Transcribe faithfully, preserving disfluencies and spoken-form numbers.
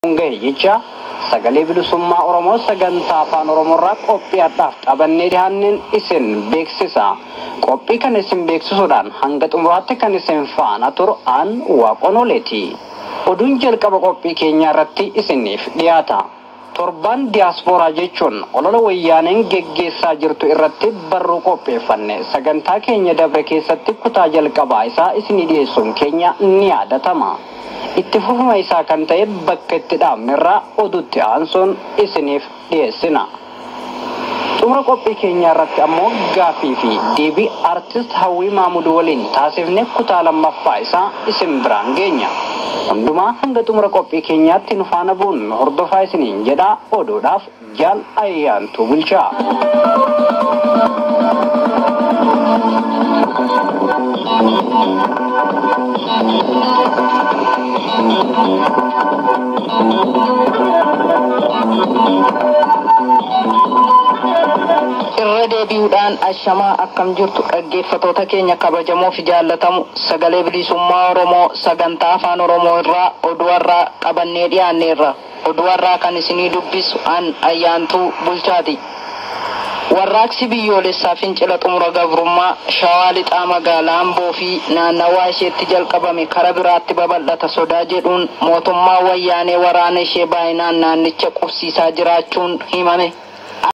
Jecha sagalee bilisummaa Oromoo sagantaa afaan Oromoorraa qophiidhaaf qabannee dhiyaanneen isin beeksisa. Qophii kan isin beeksisuudhaan hanga xumuraatti kan isin faana turu aan Waaqonoleeti. Oduun jalqaba qophii keenyaa irratti isiniif dhiyaata. Torban diaasporaa jechuun olola wayyaaneen geggeessaa jirtu irratti barruu qopheeffanne sagantaa keenya dabre keessatti kutaa jalqabaa isaa isinii dhiyeessuun keenya ni yaadatama. Itti fufuma isaa kan ta'e bakka itti dhaabnerraa oduutti aansuun isiniif dhiyeessina. Xumura qophii keenyaa irratti ammoo gaaffii fi deebii artist Hawwii Maamuduu waliin taasifne kutaa lammaffaa isaa isin biraan geenya. Hundumaa hanga xumura qophii keenyaatti nu faana bu'uun hordofaa isiniin jedhaa oduudhaaf Jaal Ayyaantuu Bulchaa. Irra deebi'uudhaan ashamaa akkam jirtu dhaggeeffattoota keenya kabajamoo fi jaallatamu sagalee bilisummaa Oromoo sagantaa afaan Oromoo irraa oduurraa qabannee dhiyaanneerra. Oduurraa kan isinii dubbisu an Ayyaantuu Bulchaati. Warraaqsi biyyoolessaa fincila xumura gabrummaa Shawaa Lixaa magaalaa Amboo fi naannawaa isheetti jalqabame karaa biraatti babal'ata sodaa jedhuun mootummaa wayyaanee waraana ishee baay'inaan naannicha qubsiisaa jiraachuun himame.